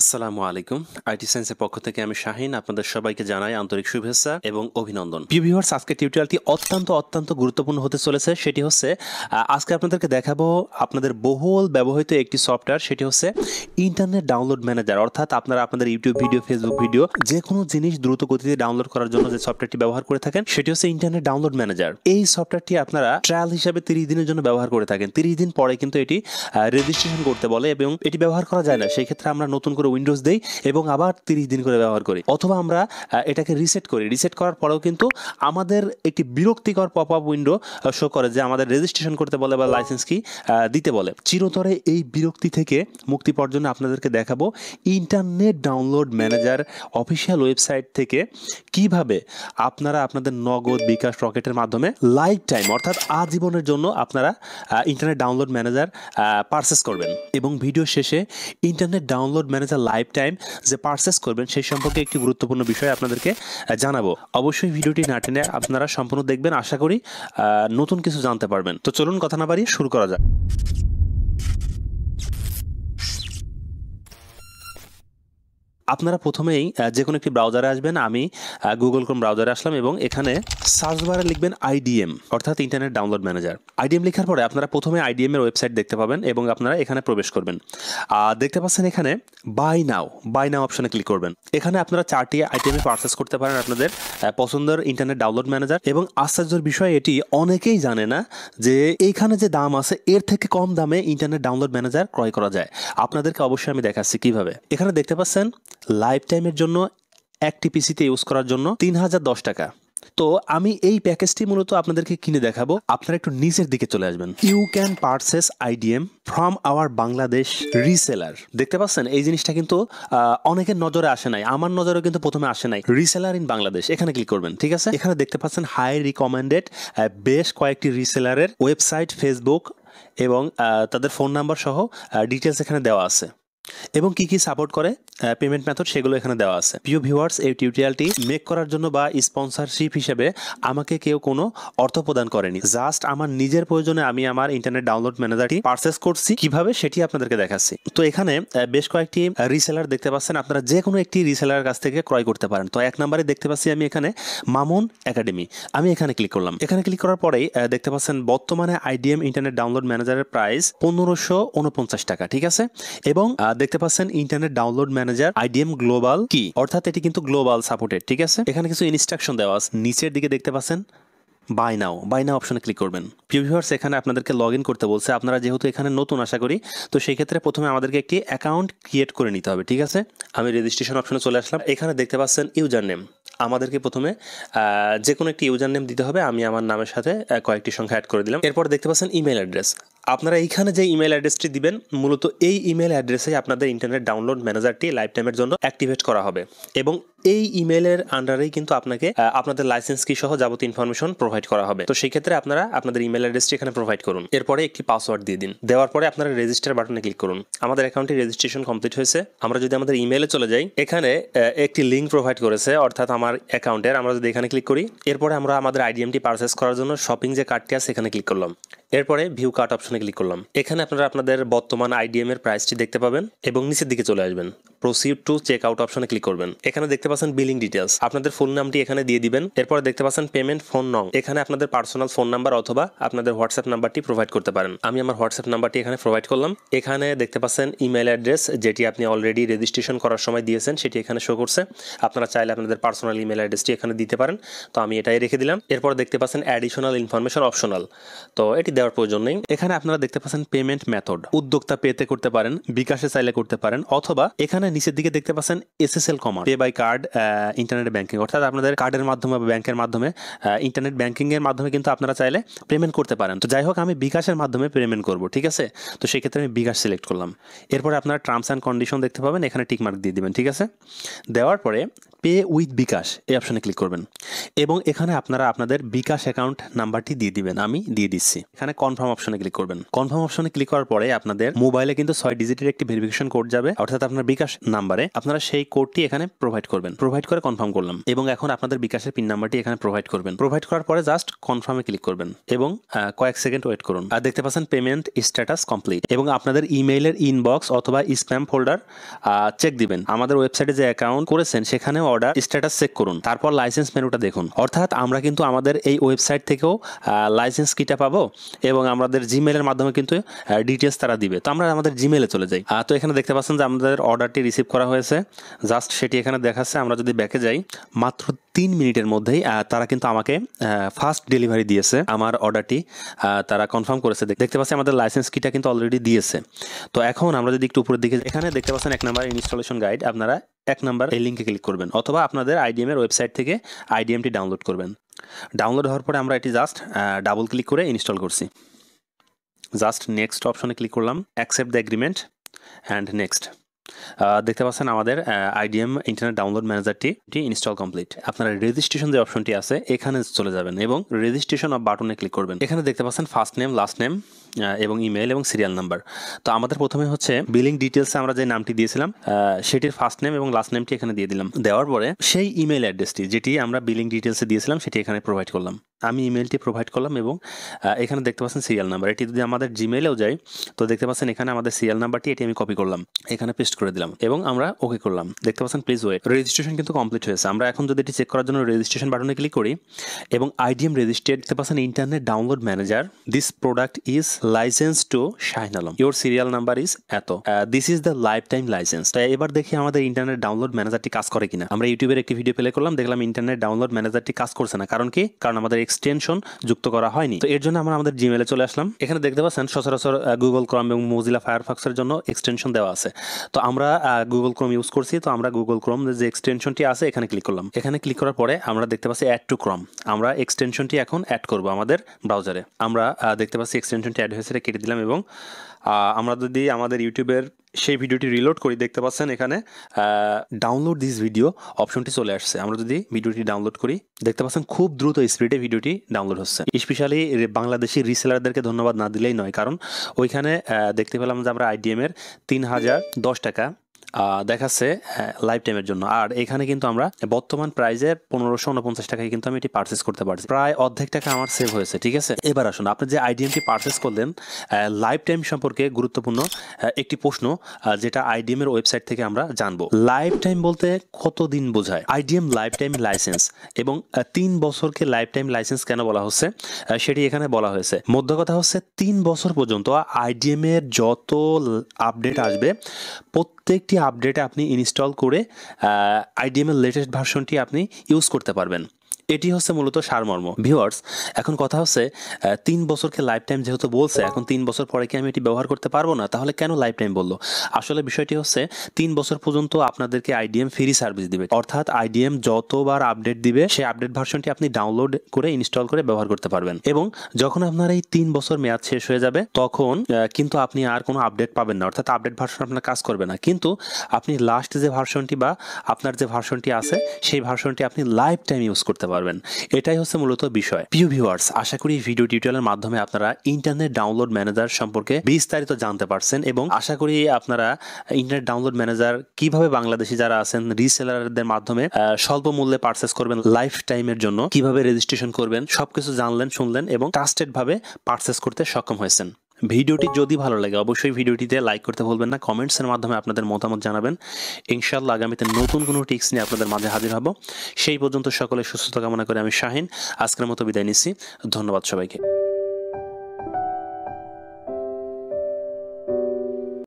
আসসালামু আলাইকুম। আইটি সায়েন্সের পক্ষ থেকে আমি শাহিন আপনাদের সবাইকে জানাই আন্তরিক শুভেচ্ছা এবং অভিনন্দন। প্রিয় ভিউয়ার্স, আজকে টিউটোরিয়ালটি অত্যন্ত গুরুত্বপূর্ণ হতে চলেছে। সেটি হচ্ছে আজকে আপনাদেরকে দেখাবো আপনাদের বহুল ব্যবহৃত একটি সফটওয়্যার, সেটি হচ্ছে ইন্টারনেট ডাউনলোড ম্যানেজার। অর্থাৎ আপনারা আপনাদের ইউটিউব ভিডিও, ফেসবুক ভিডিও যে কোনো জিনিস দ্রুত গতিতে ডাউনলোড করার জন্য যে সফটওয়্যারটি ব্যবহার করে থাকেন সেটি হচ্ছে ইন্টারনেট ডাউনলোড ম্যানেজার। এই সফটওয়্যারটি আপনারা ট্রায়াল হিসাবে 30 দিনের জন্য ব্যবহার করে থাকেন। 30 দিন পরে কিন্তু এটি রেজিস্ট্রেশন করতে বলে এবং এটি ব্যবহার করা যায় না। সেই ক্ষেত্রে আমরা নতুন করে উইন্ডোজ দেই এবং আবার 30 দিন করে ব্যবহার করি, অথবা আমরা এটাকে রিসেট করি। রিসেট করার পরেও কিন্তু আমাদের একটি বিরক্তিকর পপ আপ উইন্ডো শো করে যে আমাদের রেজিস্ট্রেশন করতে বলে বা লাইসেন্স কি দিতে বলে। চিরতরে এই বিরক্তি থেকে মুক্তি পাওয়ার জন্য আপনাদেরকে দেখাবো internet download manager official website থেকে কিভাবে আপনারা আপনাদের নগদ, বিকাশ, রকেটের মাধ্যমে লাইফ টাইম অর্থাৎ আজীবনের জন্য আপনারা ইন্টারনেট ডাউনলোড ম্যানেজার পারচেস করবেন। এবং ভিডিও শেষে internet download manager lifetime যে পারচেস করবেন সেই সম্পর্কে একটি গুরুত্বপূর্ণ বিষয় আপনাদেরকে জানাবো। অবশ্যই ভিডিওটি না টেনে আপনারা সম্পূর্ণ দেখবেন, আশা করি নতুন কিছু জানতে পারবেন। তো চলুন কথা না বাড়িয়ে শুরু করা যাক। আপনারা প্রথমেই যে কোনো একটি ব্রাউজারে আসবেন। আমি গুগল ক্রোম ব্রাউজারে আসলাম এবং এখানে সার্চ বারে লিখবেন আইডিএম অর্থাৎ ইন্টারনেট ডাউনলোড ম্যানেজার। আইডিএম লেখার পরে আপনারা প্রথমে আইডিএম এর ওয়েবসাইট দেখতে পাবেন এবং আপনারা এখানে প্রবেশ করবেন। দেখতে পাচ্ছেন এখানে বাই নাও অপশনে ক্লিক করবেন। এখানে আপনারা 4টি আইটেমে পারচেস করতে পারেন আপনাদের পছন্দের ইন্টারনেট ডাউনলোড ম্যানেজার। এবং আশ্চর্যের বিষয় এটি অনেকেই জানে না যে এইখানে যে দাম আছে এর থেকে কম দামে ইন্টারনেট ডাউনলোড ম্যানেজার ক্রয় করা যায়। আপনাদেরকে অবশ্যই আমি দেখাচ্ছি কিভাবে। এখানে দেখতে পাচ্ছেন লাইফ টাইমের জন্য একটি পিসিতে ইউজ করার জন্য 3010 টাকা। তো আমি এই প্যাকেজটি মূলত আপনাদেরকে কিনে দেখাবো। আপনারা একটু নিচের দিকে চলে আসবেন। You can purchase IDM from our Bangladesh reseller. দেখতে পাচ্ছেন এই জিনিসটা কিন্তু অনেকের নজরে আসে নাই, আমার নজরে কিন্তু প্রথমে আসে নাই। রিসেলার ইন বাংলাদেশ এখানে ক্লিক করবেন, ঠিক আছে। এখানে দেখতে পাচ্ছেন হাই রিকমেন্ডেড বেশ কয়েকটি রিসেলারের ওয়েবসাইট, ফেসবুক এবং তাদের ফোন নাম্বার সহ ডিটেলস এখানে দেওয়া আছে এবং কি কি সাপোর্ট করে পেমেন্ট মেথড সেগুলো এখানে দেওয়া আছে। প্রিয় ভিউয়ার্স, এই টিউটোরিয়ালটি মেক করার জন্য বা স্পন্সরশিপ হিসেবে আমাকে কেউ কোনো অর্থ প্রদান করেনি। জাস্ট আমার নিজের প্রয়োজনে আমি আমার ইন্টারনেট ডাউনলোড ম্যানেজারটি পারচেস করছি। কিভাবে সেটি আপনাদেরকে দেখাচ্ছি। তো এখানে বেশ কয়েকটি রিসেলার দেখতে পাচ্ছেন, আপনারা যে কোনো একটি রিসেলার কাছ থেকে ক্রয় করতে পারেন। তো 1 নম্বরে দেখতে পাচ্ছি আমি এখানে মামুন একাডেমি। আমি এখানে ক্লিক করলাম। এখানে ক্লিক করার পরেই দেখতে পাচ্ছেন বর্তমানে আইডিএম ইন্টারনেট ডাউনলোড ম্যানেজারের প্রাইস 1549 টাকা, ঠিক আছে। এবং দেখতে পাচ্ছেন internet download manager IDM global কি, অর্থাৎ এটি কিন্তু গ্লোবাল সাপোর্টেড, ঠিক আছে। এখানে কিছু ইনস্ট্রাকশন দেওয়া আছে। নিচের দিকে দেখতে পাচ্ছেন বাই নাও অপশনে ক্লিক করবেন। প্রিয় ভিউয়ার্স, এখানে আপনাদেরকে লগ ইন করতে বলছে। আপনারা যেহেতু এখানে নতুন আশা করি, তো সেই ক্ষেত্রে প্রথমে আমাদেরকে একটি অ্যাকাউন্ট ক্রিয়েট করে নিতে হবে, ঠিক আছে। আমি রেজিস্ট্রেশন অপশনে চলে আসলাম। এখানে দেখতে পাচ্ছেন ইউজার নেম। আমাদেরকে প্রথমে যে কোনো একটি ইউজার নেম দিতে হবে। আমি আমার নামের সাথে কয়েকটি সংখ্যা অ্যাড করে দিলাম। এরপর দেখতে পাচ্ছেন ইমেল অ্যাড্রেস। আপনারা এইখানে যে ইমেল অ্যাড্রেসটি দিবেন, মূলত এই ইমেল অ্যাড্রেসে আপনাদের ইন্টারনেট ডাউনলোড ম্যানেজারটি লাইফ টাইমের জন্য অ্যাক্টিভেট করা হবে এবং এই ইমেলের আন্ডারেই কিন্তু আপনাকে আপনাদের লাইসেন্স কি সহ যাবতীয় ইনফরমেশন প্রোভাইড করা হবে। তো সেই ক্ষেত্রে আপনারা আপনাদের ইমেল অ্যাড্রেসটি এখানে প্রোভাইড করুন। এরপরে একটি পাসওয়ার্ড দিয়ে দিন। দেওয়ার পরে আপনারা রেজিস্টার বাটনে ক্লিক করুন। আমাদের অ্যাকাউন্টে রেজিস্ট্রেশন কমপ্লিট হয়েছে। আমরা যদি আমাদের ইমেলে চলে যাই, এখানে একটি লিঙ্ক প্রোভাইড করেছে অর্থাৎ আমার অ্যাকাউন্টের। আমরা যদি এখানে ক্লিক করি, এরপরে আমরা আমাদের আইডিএমটি পারচেস করার জন্য শপিং যে কার্ডটি আছে এখানে ক্লিক করলাম। এরপরে ভিউ কার্ট অপশনে ক্লিক করলাম। এখানে আপনারা আপনাদের বর্তমান আইডিএম এর প্রাইসটি দেখতে পাবেন এবং নিচের দিকে চলে আসবেন। প্রসিড টু চেক আউট অপশনে ক্লিক করবেন। এখানে দেখতে পাচ্ছেন বিলিং ডিটেলস। আপনাদের ফুল নামটি এখানে দিয়ে দিবেন। এরপর দেখতে পাচ্ছেন পেমেন্ট ফোন নং। এখানে আপনাদের পার্সোনাল ফোন নাম্বার অথবা আপনাদের হোয়াটসঅ্যাপ নাম্বারটি প্রোভাইড করতে পারেন। আমি আমার হোয়াটসঅ্যাপ নাম্বারটি এখানে প্রোভাইড করলাম। এখানে দেখতে পাচ্ছেন ইমেল অ্যাড্রেস, যেটি আপনি অলরেডি রেজিস্ট্রেশন করার সময় দিয়েছেন সেটি এখানে শো করছে। আপনারা চাইলে আপনাদের পার্সোনাল ইমেল অ্যাড্রেসটি এখানে দিতে পারেন। তো আমি এটাই রেখে দিলাম। এরপর দেখতে পাচ্ছেন অ্যাডিশনাল ইনফরমেশন অপশনাল, তো এটি দেওয়ার প্রয়োজন নেই। এখানে আপনারা দেখতে পাচ্ছেন পেমেন্ট মেথড। উদ্যোক্তা পেতে করতে পারেন, বিকাশে চাইলে করতে পারেন, অথবা এখানে নিচের দিকে দেখতে পাচ্ছেন SSL command, pay by card, internet banking, অর্থাৎ আপনাদের কার্ডের মাধ্যমে বা ব্যাংকের মাধ্যমে, ইন্টারনেট ব্যাংকিং এর মাধ্যমে কিন্তু আপনারা চাইলে পেমেন্ট করতে পারেন। তো যাই হোক, আমি বিকাশের মাধ্যমে পেমেন্ট করব, ঠিক আছে। তো সেই ক্ষেত্রে আমি বিকাশ সিলেক্ট করলাম। এরপরে আপনারা টার্মস অ্যান্ড কন্ডিশন দেখতে পাবেন, এখানে টিক মার্ক দিয়ে দিবেন, ঠিক আছে। দেওয়ার পরে পে উইথ বিকাশ এই অপশনে ক্লিক করবেন এবং এখানে আপনারা আপনাদের বিকাশ অ্যাকাউন্ট নাম্বারটি দিয়ে দিবেন। আমি দিয়ে দিচ্ছি। এখানে কনফার্ম অপশনে ক্লিক করবেন। কনফার্ম অপশনে ক্লিক করার পরে আপনাদের মোবাইলে কিন্তু 6 ডিজিটের একটি ভেরিফিকেশন কোড যাবে, অর্থাৎ আপনার বিকাশ নাম্বারে। আপনারা সেই কোডটি এখানে প্রোভাইড করবেন। প্রোভাইড করে কনফার্ম করলাম এবং এখন আপনাদের বিকাশের পিন নাম্বারটি এখানে প্রোভাইড করবেন। প্রোভাইড করার পরে জাস্ট কনফার্মে ক্লিক করবেন এবং কয়েক সেকেন্ড ওয়েট করুন। আর দেখতে পাচ্ছেন পেমেন্ট স্ট্যাটাস কমপ্লিট এবং আপনাদের ইমেইলের ইনবক্স অথবা স্প্যাম ফোল্ডার চেক দিবেন। আমাদের ওয়েবসাইটে যে অ্যাকাউন্ট করেছেন সেখানে অর্ডার স্ট্যাটাস চেক করুন, তারপর লাইসেন্স মেনুটা দেখুন। অর্থাৎ আমরা কিন্তু আমাদের এই ওয়েবসাইট থেকেও লাইসেন্স কিটা পাবো এবং আমাদের জিমেইলের মাধ্যমে কিন্তু ডিটেলস তারা দিবে। তো আমরা আমাদের জিমেইলে চলে যাই। তো এখানে দেখতে পাচ্ছেন যে আমাদের অর্ডারটি রিসিভ করা হয়েছে, জাস্ট সেটি এখানে দেখাচ্ছে। আমরা যদি ব্যাকে যাই, মাত্র 3 মিনিটের মধ্যেই তারা কিন্তু আমাকে ফার্স্ট ডেলিভারি দিয়েছে। আমার অর্ডারটি তারা কনফার্ম করেছে। দেখতে পাচ্ছি আমাদের লাইসেন্স কিটা কিন্তু অলরেডি দিয়েছে। তো এখন আমরা যদি একটু উপরের দিকে, এখানে দেখতে পাচ্ছেন 1 নাম্বার ইনস্টলেশন গাইড। আপনারা 1 নাম্বার এই লিঙ্কে ক্লিক করবেন অথবা আপনাদের আইডিএম এর ওয়েবসাইট থেকে আইডিএমটি ডাউনলোড করবেন। ডাউনলোড হওয়ার পরে আমরা এটি জাস্ট ডাবল ক্লিক করে ইনস্টল করছি। জাস্ট নেক্সট অপশনে ক্লিক করলাম, accept the agreement and next. দেখতে পাচ্ছেন আমাদের আইডিএম ইন্টারনেট ডাউনলোড ম্যানেজারটি ইনস্টল কমপ্লিট। আপনারা রেজিস্ট্রেশন যে অপশনটি আছে এখানে চলে যাবেন এবং রেজিস্ট্রেশন অফ বাটনে ক্লিক করবেন। এখানে দেখতে পাচ্ছেন ফার্স্ট নেম, লাস্ট নেম এবং ইমেল এবং সিরিয়াল নাম্বার। তো আমাদের প্রথমে হচ্ছে বিলিং ডিটেলসে আমরা যে নামটি দিয়েছিলাম সেটির ফার্স্ট নেম এবং লাস্ট নেমটি এখানে দিয়ে দিলাম। দেওয়ার পরে সেই ইমেল অ্যাড্রেসটি যেটি আমরা বিলিং ডিটেলসে দিয়েছিলাম সেটি এখানে প্রোভাইড করলাম। আমি ইমেলটি প্রোভাইড করলাম এবং এখানে দেখতে পাচ্ছেন সিরিয়াল নাম্বার। এটি যদি আমাদের জিমেইলেও যাই তো দেখতে পাচ্ছেন এখানে আমাদের সিরিয়াল নাম্বারটি, এটি আমি কপি করলাম, এখানে পেস্ট করে দিলাম এবং আমরা ওকে করলাম। দেখতে পাচ্ছেন প্লিজ ওয়েট। রেজিস্ট্রেশন কিন্তু কমপ্লিট হয়েছে। আমরা এখন যদি এটি চেক করার জন্য রেজিস্ট্রেশন বাটনে ক্লিক করি এবং আইডিএম রেজিস্টার্ড, দেখতে পাচ্ছেন internet download manager, this product is license to Shahin Alam, your serial number is এত, this is the lifetime license. তাই এবার দেখি আমাদের ইন্টারনেট ডাউনলোড ম্যানেজারটি কাজ করে কিনা। আমরা ইউটিউবের একটি ভিডিও প্লে করলাম, দেখলাম ইন্টারনেট ডাউনলোড ম্যানেজারটি কাজ করছে না। কারণ কি? কারণ আমাদের এক্সটেনশন যুক্ত করা হয়নি। তো এর জন্য আমরা আমাদের জিমেইলে চলে আসলাম। এখানে দেখতে পাচ্ছেন সচরাচর গুগল ক্রোম এবং মোজিলা ফায়ারফক্সের জন্য এক্সটেনশন দেওয়া আছে। তো আমরা গুগল ক্রোম ইউজ করছি, তো আমরা গুগল ক্রোম যে এক্সটেনশনটি আছে এখানে ক্লিক করলাম। এখানে ক্লিক করার পরে আমরা দেখতে পাচ্ছি অ্যাড টু ক্রোম। আমরা এক্সটেনশনটি এখন অ্যাড করব আমাদের ব্রাউজারে। আমরা দেখতে পাচ্ছি এক্সটেনশনটি অ্যাড হয়েছে, কেটে দিলাম এবং আমরা যদি আমাদের ইউটিউবের সেই ভিডিওটি রিলোড করি দেখতে পাচ্ছেন এখানে ডাউনলোড দিস ভিডিও অপশনটি চলে আসছে। আমরা যদি ভিডিওটি ডাউনলোড করি দেখতে পাচ্ছেন খুব দ্রুত স্পিডে ভিডিওটি ডাউনলোড হচ্ছে। স্পেশালি বাংলাদেশি রিসেলারদেরকে ধন্যবাদ না দিলেই নয়, কারণ ওইখানে দেখতে পেলাম যে আমরা আইডিএম এর 3010 টাকা দেখাচ্ছে লাইফ টাইমের জন্য। আর এখানে কিন্তু আমরা বর্তমান প্রাইজে 1549 টাকায় কিন্তু আমি এটি পারচেস করতে পারছি। প্রায় অর্ধেক টাকা আমার সেভ হয়েছে। ঠিক আছে, এবার আসুন আপনি যে আইডিএমটি পারচেস করলেন লাইফ টাইম সম্পর্কে গুরুত্বপূর্ণ একটি প্রশ্ন যেটা আইডিএম এর ওয়েবসাইট থেকে আমরা জানবো। লাইফ টাইম বলতে কতদিন বোঝায়? আইডিএম লাইফ টাইম লাইসেন্স এবং 3 বছরকে লাইফ টাইম লাইসেন্স কেন বলা হচ্ছে সেটি এখানে বলা হয়েছে। মধ্য কথা হচ্ছে 3 বছর পর্যন্ত আইডিএম এর যত আপডেট আসবে প্রত্যেকটি আপডেটে আপনি ইনস্টল করে আইডিএম এর লেটেস্ট ভার্সনটি আপনি ইউজ করতে পারবেন। এটি হচ্ছে মূলত সারমর্ম। ভিউয়ার্স, এখন কথা হচ্ছে 3 বছরকে লাইফ টাইম যেহেতু বলছে, এখন 3 বছর পরে কি আমি এটি ব্যবহার করতে পারবো না? তাহলে কেন লাইফ টাইম বললো? আসলে বিষয়টি হচ্ছে 3 বছর পর্যন্ত আপনাদেরকে আইডিএম ফ্রি সার্ভিস দিবে, অর্থাৎ আইডিএম যতবার আপডেট দিবে সেই আপডেট ভার্সনটি আপনি ডাউনলোড করে ইনস্টল করে ব্যবহার করতে পারবেন। এবং যখন আপনার এই 3 বছর মেয়াদ শেষ হয়ে যাবে তখন কিন্তু আপনি আর কোনো আপডেট পাবেন না, অর্থাৎ আপডেট ভার্সন আপনার কাজ করবে না। কিন্তু আপনি লাস্ট যে ভার্সনটি বা আপনার যে ভার্সনটি আছে সেই ভার্সনটি আপনি লাইফ টাইম ইউজ করতে পারবেন। এটাই হচ্ছে মূলত বিষয়। প্রিয় ভিউয়ার্স, আশা করি ভিডিও টিউটোরিয়ালের মাধ্যমে আপনারা ইন্টারনেট ডাউনলোড ম্যানেজার সম্পর্কে বিস্তারিত জানতে পারছেন এবং আশা করি আপনারা ইন্টারনেট ডাউনলোড ম্যানেজার কিভাবে বাংলাদেশি যারা আছেন রিসেলারদের মাধ্যমে স্বল্প মূল্যে পারচেস করবেন, লাইফ টাইমের জন্য কিভাবে রেজিস্ট্রেশন করবেন, সবকিছু জানলেন, শুনলেন এবং ট্রাস্টেড ভাবে পারচেস করতে সক্ষম হয়েছেন। ভিডিওটি যদি ভালো লাগে অবশ্যই ভিডিওটিতে লাইক করতে ভুলবেন না। কমেন্টসের মাধ্যমে আপনাদের মতামত জানাবেন। ইনশাআল্লাহ আগামীতে নতুন কোনো টিপস নিয়ে আপনাদের মাঝে হাজির হব। সেই পর্যন্ত সকলের সুস্থতা কামনা করে আমি শাহিন আজকের মতো বিদায় নিচ্ছি। ধন্যবাদ সবাইকে।